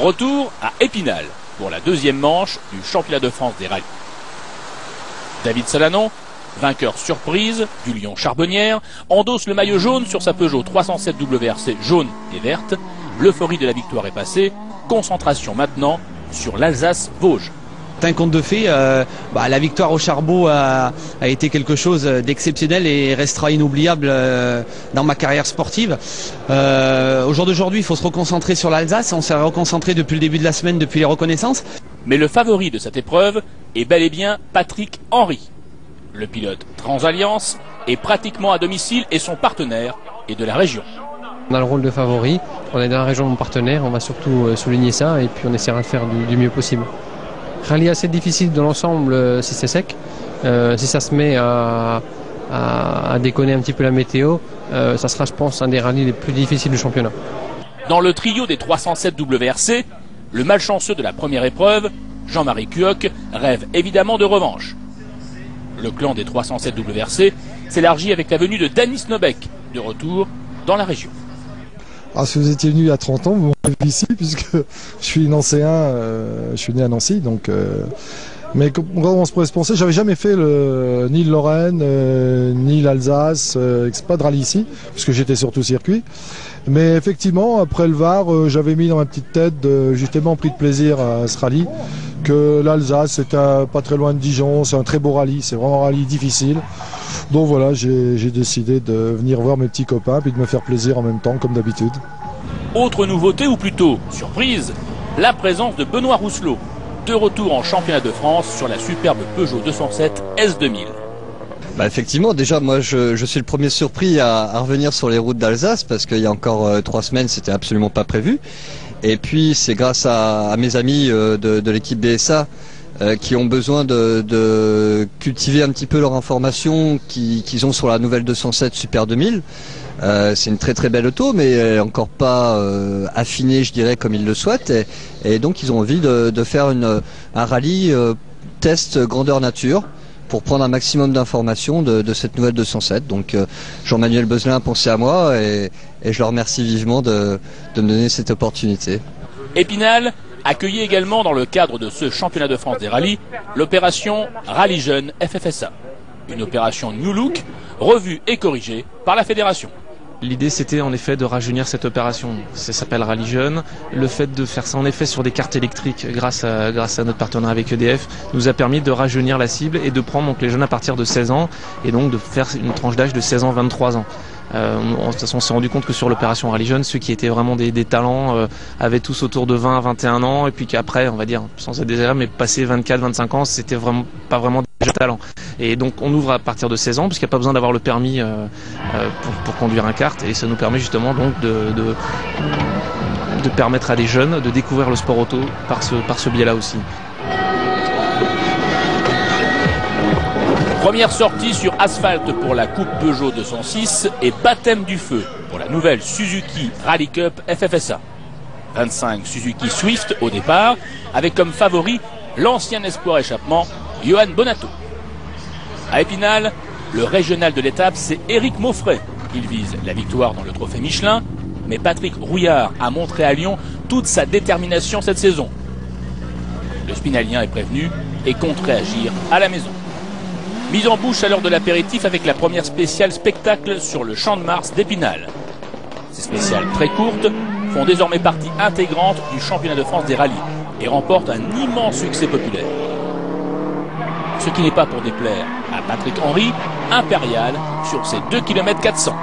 Retour à Épinal pour la deuxième manche du championnat de France des rallyes. David Salanon, vainqueur surprise du Lion Charbonnière, endosse le maillot jaune sur sa Peugeot 307 WRC jaune et verte. L'euphorie de la victoire est passée. Concentration maintenant sur l'Alsace-Vosges. Un conte de fées, la victoire au Charbot a été quelque chose d'exceptionnel et restera inoubliable dans ma carrière sportive. Au jour d'aujourd'hui, il faut se reconcentrer sur l'Alsace. On s'est reconcentré depuis le début de la semaine, depuis les reconnaissances. Mais le favori de cette épreuve est bel et bien Patrick Henry. Le pilote Transalliance est pratiquement à domicile et son partenaire est de la région. On a le rôle de favori, on est dans la région de mon partenaire, on va surtout souligner ça et puis on essaiera de faire du mieux possible. Rallye assez difficile dans l'ensemble si c'est sec. Si ça se met à déconner un petit peu la météo, ça sera, je pense, un des rallyes les plus difficiles du championnat. Dans le trio des 307 WRC, le malchanceux de la première épreuve, Jean-Marie Cuoc, rêve évidemment de revanche. Le clan des 307 WRC s'élargit avec la venue de Danny Snobek, de retour dans la région. Ah, si vous étiez venu il y a 30 ans, vous m'avez vu ici, puisque je suis nancéen, je suis né à Nancy, donc... Mais comment on se pourrait se penser, j'avais jamais fait ni le Lorraine, ni l'Alsace, pas de rallye ici, puisque j'étais surtout circuit. Mais effectivement, après le Var, j'avais mis dans ma petite tête, j'ai tellement pris de plaisir à ce rallye, que l'Alsace, c'était pas très loin de Dijon, c'est un très beau rallye, c'est vraiment un rallye difficile. Donc voilà, j'ai décidé de venir voir mes petits copains, puis de me faire plaisir en même temps, comme d'habitude. Autre nouveauté, ou plutôt surprise, la présence de Benoît Rousselot, de retour en championnat de France sur la superbe Peugeot 207 S2000. Effectivement, déjà moi je suis le premier surpris à revenir sur les routes d'Alsace parce qu'il y a encore 3 semaines c'était absolument pas prévu. Et puis c'est grâce à mes amis de l'équipe BSA qui ont besoin de cultiver un petit peu leur information qu'ils ont sur la nouvelle 207 Super 2000. C'est une très très belle auto, mais elle n'est encore pas affinée, je dirais, comme ils le souhaitent. Et donc ils ont envie de faire un rallye test grandeur nature pour prendre un maximum d'informations de cette nouvelle 207. Donc Jean-Manuel Beuzelin a pensé à moi et je le remercie vivement de me donner cette opportunité. Épinal accueillit également dans le cadre de ce championnat de France des rallyes l'opération Rallye Jeune FFSA. Une opération New Look revue et corrigée par la fédération. L'idée c'était en effet de rajeunir cette opération, ça s'appelle Rallye Jeune. Le fait de faire ça en effet sur des cartes électriques grâce à notre partenariat avec EDF nous a permis de rajeunir la cible et de prendre donc les jeunes à partir de 16 ans et donc de faire une tranche d'âge de 16 ans 23 ans. On s'est rendu compte que sur l'opération Rallye Jeune, ceux qui étaient vraiment des talents avaient tous autour de 20 à 21 ans et puis qu'après, on va dire, sans être désagréable, mais passé 24-25 ans, c'était vraiment pas vraiment des talents. Et donc on ouvre à partir de 16 ans puisqu'il n'y a pas besoin d'avoir le permis pour conduire un kart et ça nous permet justement donc de permettre à des jeunes de découvrir le sport auto par ce biais-là aussi. Première sortie sur asphalte pour la Coupe Peugeot 206 et baptême du feu pour la nouvelle Suzuki Rally Cup FFSA. 25 Suzuki Swift au départ, avec comme favori l'ancien espoir échappement Johan Bonato. À Épinal, le régional de l'étape, c'est Éric Maufray. Il vise la victoire dans le trophée Michelin, mais Patrick Rouillard a montré à Lyon toute sa détermination cette saison. Le Spinalien est prévenu et compte réagir à la maison. Mise en bouche à l'heure de l'apéritif avec la première spéciale spectacle sur le Champ de Mars d'Épinal. Ces spéciales très courtes font désormais partie intégrante du championnat de France des rallyes et remportent un immense succès populaire. Ce qui n'est pas pour déplaire à Patrick Henry, impérial sur ses 2 km 400.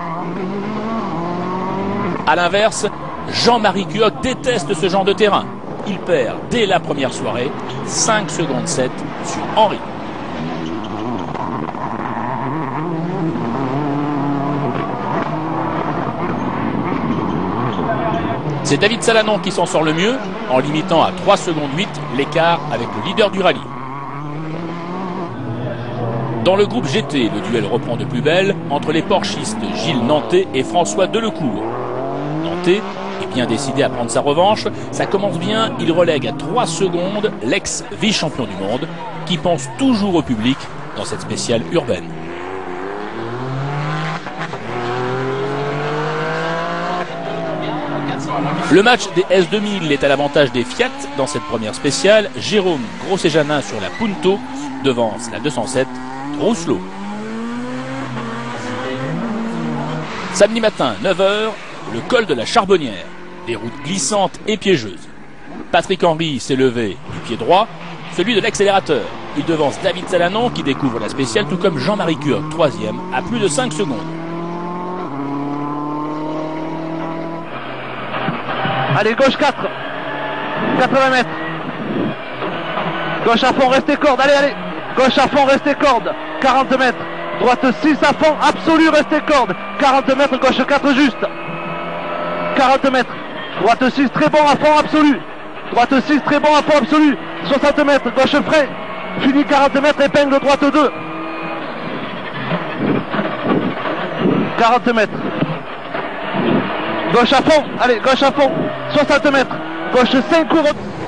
A l'inverse, Jean-Marie Cuoc déteste ce genre de terrain. Il perd dès la première soirée 5 secondes 7 sur Henry. C'est David Salanon qui s'en sort le mieux en limitant à 3 secondes 8 l'écart avec le leader du rallye. Dans le groupe GT, le duel reprend de plus belle entre les porchistes Gilles Nantais et François Delecourt. Nantais est bien décidé à prendre sa revanche. Ça commence bien, il relègue à 3 secondes l'ex-vice-champion du monde qui pense toujours au public dans cette spéciale urbaine. Le match des S2000 est à l'avantage des Fiat dans cette première spéciale. Jérôme Grosset-Janin sur la Punto devance la 207 Rousselot. Samedi matin, 9h, le col de la Charbonnière. Des routes glissantes et piégeuses. Patrick Henry s'est levé du pied droit, celui de l'accélérateur. Il devance David Salanon qui découvre la spéciale, tout comme Jean-Marie Cuoc, 3e, à plus de 5 secondes. Allez, gauche 4, 80 mètres. Gauche à fond, restez corde, allez. Gauche à fond, restez corde, 40 mètres. Droite 6 à fond, absolu, restez corde, 40 mètres, gauche 4 juste. 40 mètres. Droite 6, très bon à fond, absolu. Droite 6, très bon à fond, absolu. 60 mètres, gauche frais. Fini 40 mètres, épingle droite 2. 40 mètres. Gauche à fond, allez, gauche à fond. 60 mètres. Gauche 5 cours.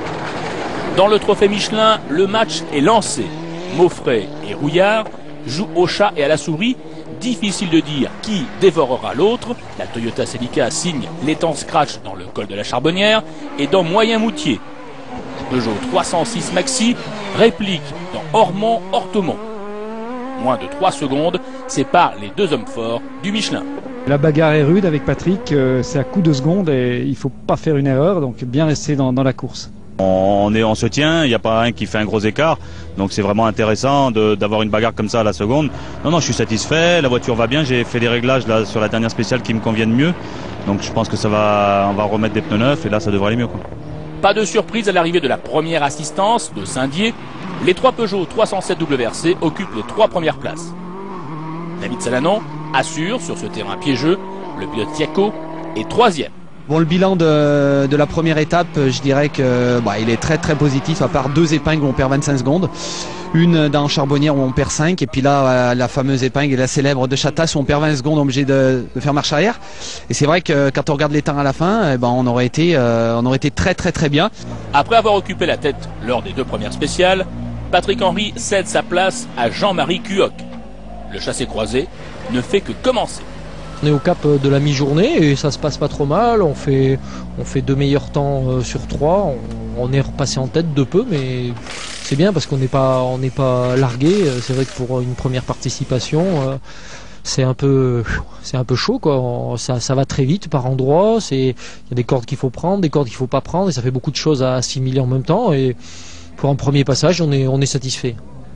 Dans le trophée Michelin, le match est lancé. Maufray et Rouillard jouent au chat et à la souris. Difficile de dire qui dévorera l'autre. La Toyota Celica signe l'étang scratch dans le col de la Charbonnière et dans Moyen-Moutier. Peugeot 306 Maxi réplique dans Ormont-Orthomont. Moins de 3 secondes séparent les deux hommes forts du Michelin. La bagarre est rude avec Patrick, c'est à coup de seconde et il ne faut pas faire une erreur, donc bien rester dans la course. On se tient, il n'y a pas un qui fait un gros écart, donc c'est vraiment intéressant d'avoir une bagarre comme ça à la seconde. Non, je suis satisfait, la voiture va bien, j'ai fait des réglages là, sur la dernière spéciale qui me conviennent mieux, donc je pense que on va remettre des pneus neufs et là ça devrait aller mieux, quoi. Pas de surprise à l'arrivée de la première assistance de Saint-Dié. Les 3 Peugeot 307 WRC occupent les 3 premières places. David Salanon assure sur ce terrain piégeux. Le pilote Tiaco est 3e. Bon, le bilan de la première étape, je dirais que il est très très positif, à part 2 épingles où on perd 25 secondes. Une dans Charbonnière où on perd 5, et puis là la fameuse épingle, la célèbre de Chatas où on perd 20 secondes, obligé de faire marche arrière. Et c'est vrai que quand on regarde les temps à la fin, on aurait été très très très bien. Après avoir occupé la tête lors des 2 premières spéciales, Patrick Henry cède sa place à Jean-Marie Cuoc. Le chassé-croisé ne fait que commencer. On est au cap de la mi-journée et ça se passe pas trop mal. On fait 2 meilleurs temps sur 3. On est repassé en tête de peu, mais c'est bien parce qu'on n'est pas largué. C'est vrai que pour une première participation, c'est un peu chaud, quoi. Ça va très vite par endroits. Il y a des cordes qu'il faut prendre, des cordes qu'il faut pas prendre, et ça fait beaucoup de choses à assimiler en même temps. Et pour un premier passage, on est satisfait.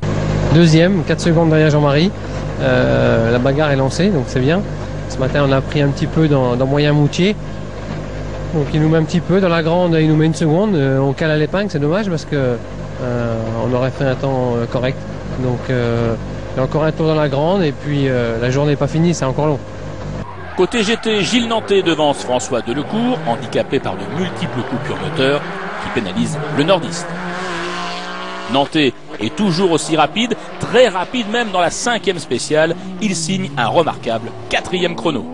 2e, 4 secondes derrière Jean-Marie. La bagarre est lancée, donc c'est bien. Ce matin, on a pris un petit peu dans Moyen-Moutier. Donc il nous met un petit peu. Dans la grande, il nous met 1 seconde. On cale à l'épingle, c'est dommage parce que on aurait fait un temps correct. Donc il y a encore un tour dans la grande et puis la journée n'est pas finie, c'est encore long. Côté GT, Gilles Nantais devance François Delecourt, handicapé par de multiples coupures moteurs qui pénalisent le nordiste. Nantais est toujours aussi rapide, très rapide même dans la 5e spéciale. Il signe un remarquable 4e chrono.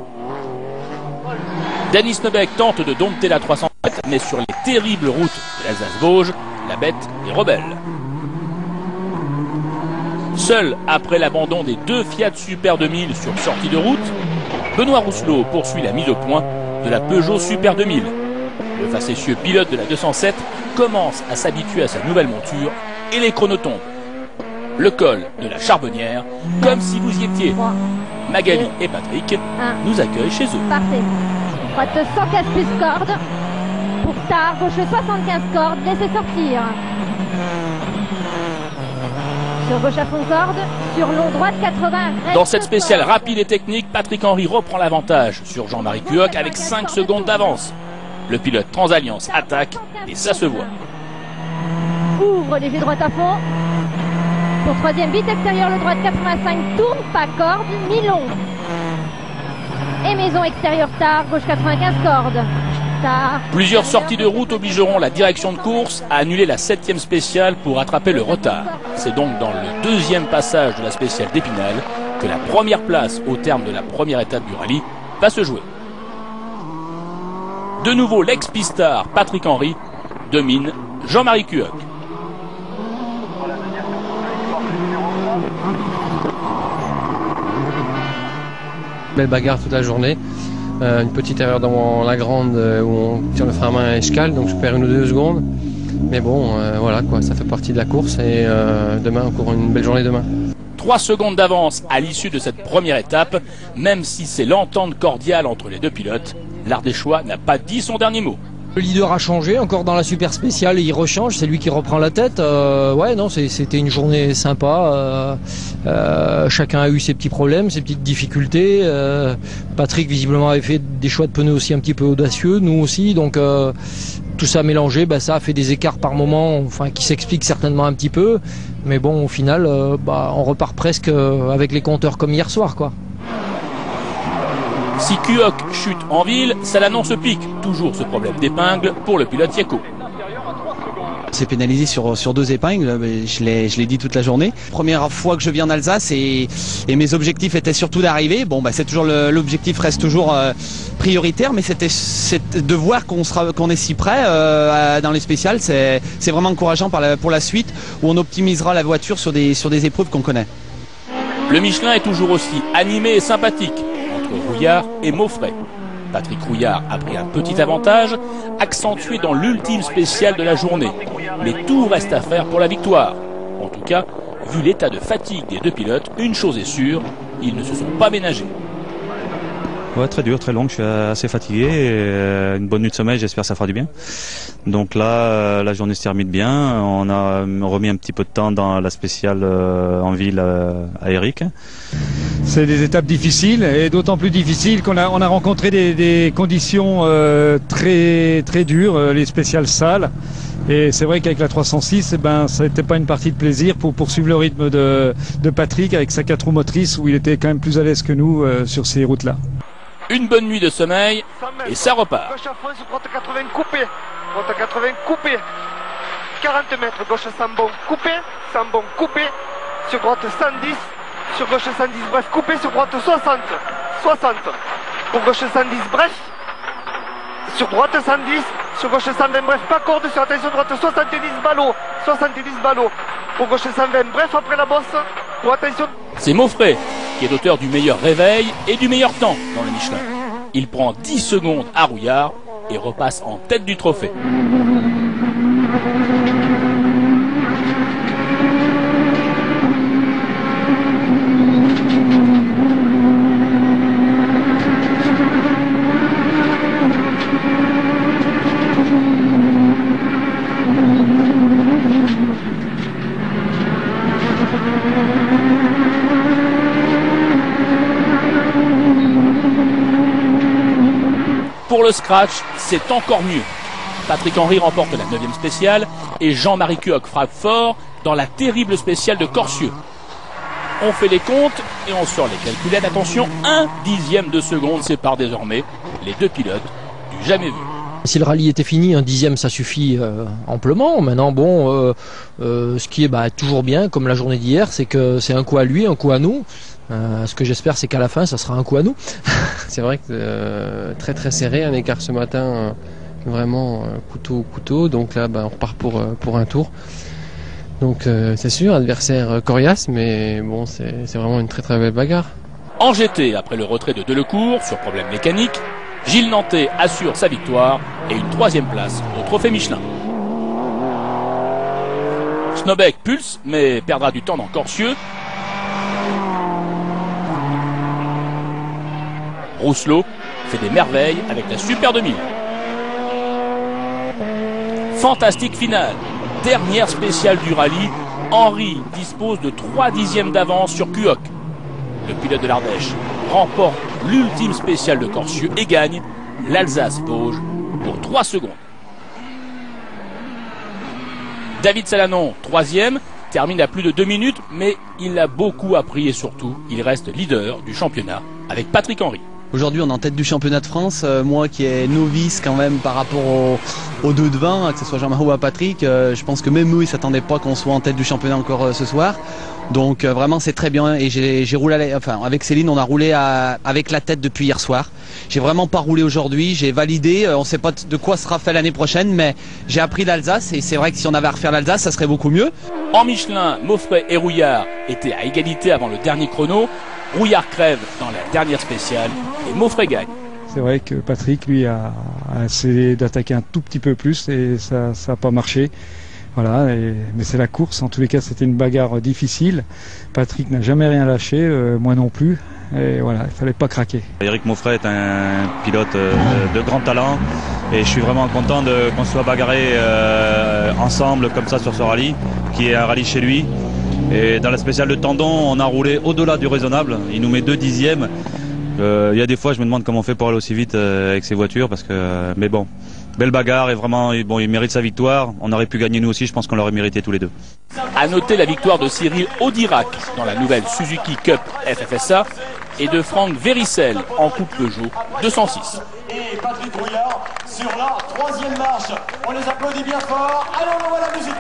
Denis Nebeck tente de dompter la 307, mais sur les terribles routes de l'Alsace-Vosges, la bête est rebelle. Seul après l'abandon des 2 Fiat Super 2000 sur sortie de route, Benoît Rousselot poursuit la mise au point de la Peugeot Super 2000. Le facétieux pilote de la 207 commence à s'habituer à sa nouvelle monture et les chronos tombent. Le col de la Charbonnière, comme si vous y étiez. Magali et Patrick nous accueillent chez eux. Parfait. Droite 115 plus corde. Pour tard, gauche 75 cordes, laissez sortir. Sur gauche à fond corde, sur long droite 80. Dans cette spéciale rapide et technique, Patrick Henry reprend l'avantage sur Jean-Marie Cuoc avec 5 secondes d'avance. Le pilote Transalliance attaque et ça se voit. Ouvre léger droite à fond. Pour 3e bit extérieur, le droite 85 tourne, pas corde, mi-long. Et maison extérieure tard, gauche 95 cordes. Tard. Plusieurs sorties de route obligeront la direction de course à annuler la 7e spéciale pour rattraper le retard. C'est donc dans le 2e passage de la spéciale d'Épinal que la première place au terme de la première étape du rallye va se jouer. De nouveau, l'ex-pistard Patrick Henry domine Jean-Marie Cuoc. Belle bagarre toute la journée. Une petite erreur dans la grande où on tire le frein à main et je cale, donc je perds 1 ou 2 secondes. Mais bon, voilà quoi, ça fait partie de la course et demain, encore une belle journée demain. 3 secondes d'avance à l'issue de cette première étape, même si c'est l'entente cordiale entre les deux pilotes, l'Ardéchois n'a pas dit son dernier mot. Le leader a changé, encore dans la super spéciale, il rechange, c'est lui qui reprend la tête. Ouais, non, c'était une journée sympa. Chacun a eu ses petits problèmes, ses petites difficultés. Patrick, visiblement, avait fait des choix de pneus aussi un petit peu audacieux, nous aussi. Donc, tout ça mélangé, ça a fait des écarts par moment, enfin, qui s'expliquent certainement un petit peu. Mais bon, au final, on repart presque avec les compteurs comme hier soir, quoi. Si Kuok chute en ville, ça l'annonce pique. Toujours ce problème d'épingle pour le pilote Yeko. C'est pénalisé sur 2 épingles, je l'ai dit toute la journée. Première fois que je viens en Alsace et mes objectifs étaient surtout d'arriver. Bon, c'est toujours l'objectif reste toujours prioritaire, mais c'était de voir qu'on est si près dans les spéciales, c'est vraiment encourageant pour la suite où on optimisera la voiture sur des épreuves qu'on connaît. Le Michelin est toujours aussi animé et sympathique entre Rouillard et Maufray. Patrick Rouillard a pris un petit avantage, accentué dans l'ultime spéciale de la journée. Mais tout reste à faire pour la victoire. En tout cas, vu l'état de fatigue des deux pilotes, une chose est sûre, ils ne se sont pas ménagés. Ouais, très dur, très long, je suis assez fatigué. Une bonne nuit de sommeil, j'espère que ça fera du bien. Donc là, la journée se termine bien. On a remis un petit peu de temps dans la spéciale en ville à Eric. C'est des étapes difficiles et d'autant plus difficiles qu'on a rencontré des conditions très, très dures, les spéciales sales. Et c'est vrai qu'avec la 306, ça n'était pas une partie de plaisir pour poursuivre le rythme de Patrick avec sa 4 roues motrices où il était quand même plus à l'aise que nous sur ces routes-là. Une bonne nuit de sommeil et ça repart. Gauche à fond sur droite 80 coupé. Droite 80 coupé. 40 mètres, gauche 100 bon coupé. 100 bon coupé. Sur droite 110. Sur gauche 110 bref coupé. Sur droite 60. 60. Pour gauche 110 bref. Sur droite 110. Sur gauche 120 bref pas corde. Sur attention droite 70 ballots. 70 ballots. Pour gauche 120 bref après la bosse. Pour attention. C'est Maufray qui est auteur du meilleur réveil et du meilleur temps dans le Michelin. Il prend 10 secondes à Rouillard et repasse en tête du trophée. Pour le scratch, c'est encore mieux. Patrick Henry remporte la 9e spéciale et Jean-Marie Kuok frappe fort dans la terrible spéciale de Corsieux. On fait les comptes et on sort les calculettes. Attention, 1/10 de seconde sépare désormais les deux pilotes du jamais vu. Si le rallye était fini, 1/10 ça suffit amplement. Maintenant, bon, ce qui est toujours bien, comme la journée d'hier, c'est que c'est un coup à lui, un coup à nous. Ce que j'espère, c'est qu'à la fin, ça sera un coup à nous. C'est vrai que très très serré, un écart ce matin, vraiment couteau au couteau. Donc là, on repart pour un tour. Donc c'est sûr, adversaire coriace, mais bon, c'est vraiment une très très belle bagarre. En GT, après le retrait de Delecourt sur problème mécanique, Gilles Nantais assure sa victoire et une 3e place au trophée Michelin. Snobek pulse, mais perdra du temps dans Corsieux. Rousselot fait des merveilles avec la Super 2000. Fantastique finale. Dernière spéciale du rallye. Henry dispose de 3/10 d'avance sur Kuok. Le pilote de l'Ardèche remporte l'ultime spéciale de Corsieux et gagne l'Alsace-Vosges pour 3 secondes. David Salanon, 3e, termine à plus de 2 minutes, mais il a beaucoup appris et surtout, il reste leader du championnat avec Patrick Henry. Aujourd'hui, on est en tête du championnat de France. Moi qui est novice quand même par rapport aux deux devant, que ce soit Jean-Marie ou à Patrick, je pense que même eux, ils ne s'attendaient pas qu'on soit en tête du championnat encore ce soir. Donc vraiment, c'est très bien. Et j'ai roulé, avec Céline, on a roulé avec la tête depuis hier soir. J'ai vraiment pas roulé aujourd'hui. J'ai validé. On ne sait pas de quoi sera fait l'année prochaine, mais j'ai appris l'Alsace. Et c'est vrai que si on avait à refaire l'Alsace, ça serait beaucoup mieux. En Michelin, Maufray et Rouillard étaient à égalité avant le dernier chrono. Rouillard crève dans la dernière spéciale et Maufray gagne. C'est vrai que Patrick, lui, a essayé d'attaquer un tout petit peu plus et ça n'a pas marché. Voilà, mais c'est la course. En tous les cas, c'était une bagarre difficile. Patrick n'a jamais rien lâché, moi non plus. Et voilà, il fallait pas craquer. Éric Mauffret est un pilote de grand talent et je suis vraiment content qu'on soit bagarré ensemble comme ça sur ce rallye, qui est un rallye chez lui. Et dans la spéciale de Tendon, on a roulé au-delà du raisonnable. Il nous met 2 dixièmes. Il y a des fois, je me demande comment on fait pour aller aussi vite avec ces voitures, parce que, mais bon, belle bagarre et vraiment, bon, il mérite sa victoire. On aurait pu gagner nous aussi, je pense qu'on l'aurait mérité tous les deux. À noter la victoire de Cyril Audirac dans la nouvelle Suzuki Cup FFSA et de Franck Véricel en Coupe Peugeot 206. Et Patrick Rouillard sur la 3e marche. On les applaudit bien fort. Allez, on envoie la musique.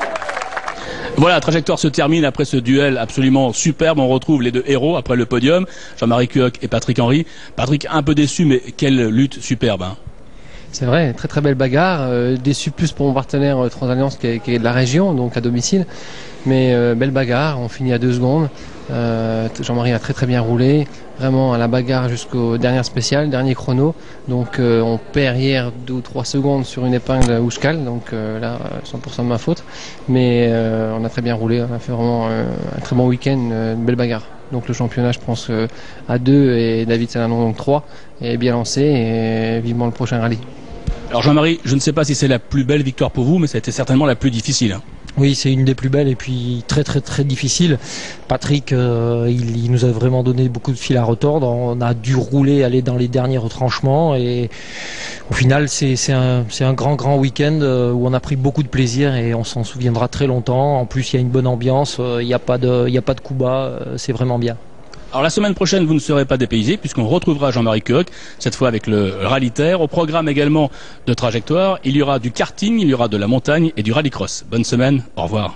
Voilà, la trajectoire se termine après ce duel absolument superbe. On retrouve les deux héros après le podium, Jean-Marie Cuoc et Patrick Henry. Patrick un peu déçu, mais quelle lutte superbe. Hein. C'est vrai, très très belle bagarre. Déçu plus pour mon partenaire Transalliance qui est de la région, donc à domicile. Mais belle bagarre, on finit à 2 secondes. Jean-Marie a très très bien roulé, vraiment à la bagarre jusqu'au dernier spécial, dernier chrono. Donc on perd hier 2 ou 3 secondes sur une épingle Oushkal, donc là 100% de ma faute. Mais on a très bien roulé, on a fait vraiment un très bon week-end, une belle bagarre. Donc le championnat, je pense à 2 et David Salanon donc 3 est bien lancé et vivement le prochain rallye. Alors Jean-Marie, je ne sais pas si c'est la plus belle victoire pour vous, mais ça a été certainement la plus difficile. Hein. Oui, c'est une des plus belles et puis très très très difficile. Patrick, il nous a vraiment donné beaucoup de fil à retordre. On a dû rouler, aller dans les derniers retranchements et au final c'est un grand week-end où on a pris beaucoup de plaisir et on s'en souviendra très longtemps. En plus, il y a une bonne ambiance, il n'y a pas de coup bas, c'est vraiment bien. Alors la semaine prochaine, vous ne serez pas dépaysés puisqu'on retrouvera Jean-Marie Cuoc, cette fois avec le Rallye Terre. Au programme également de trajectoire, il y aura du karting, il y aura de la montagne et du rallycross. Bonne semaine, au revoir.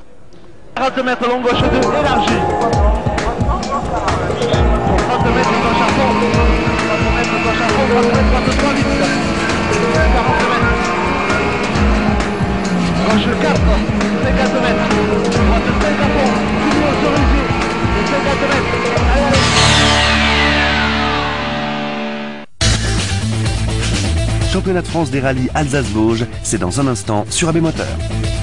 40 mètres long gauche 2 élargi. 30 mètres gauche à fond. 30 mètres gauche à fond. 30 mètres droite 3 vite. 40 mètres. Gauche 4. 50 mètres. Droite 5 à fond. Toujours autorisé. 50 mètres. Allez. Championnat de France des rallyes Alsace-Vosges, c'est dans un instant sur AB Moteur.